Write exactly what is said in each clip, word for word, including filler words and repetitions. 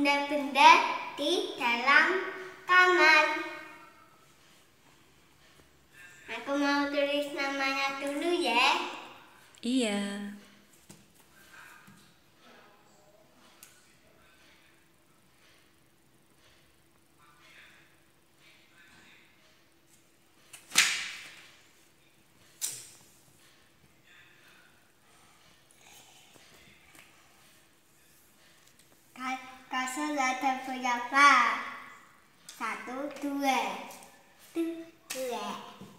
benda-benda di dalam kamar. Aku mau tulis namanya dulu ya. Iya. Kasur ada berapa? Satu, dua. Dua.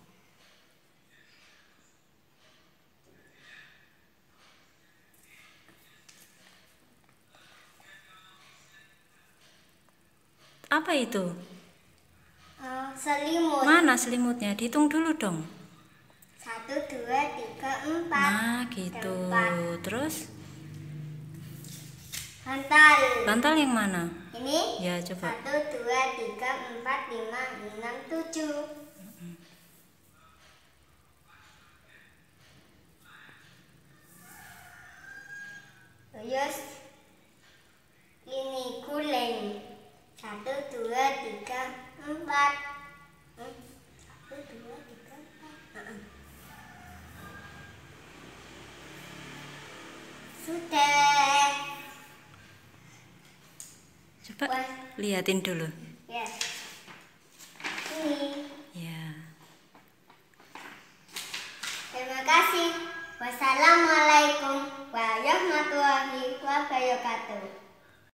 Apa itu? Uh, selimut. Mana selimutnya? Dihitung dulu dong. Satu, dua, tiga, empat. Nah, gitu. Empat. Terus? Bantal. Bantal yang mana? Ini? Ya, coba. Satu, dua, tiga, empat, lima, enam, tujuh. Terus ini guling. Satu, dua, tiga, empat. Satu, dua, tiga, empat. Sudah. Coba Wah. liatin dulu. Ya. Ini. Ya. Terima kasih. Wassalamualaikum warahmatullahi wabarakatuh.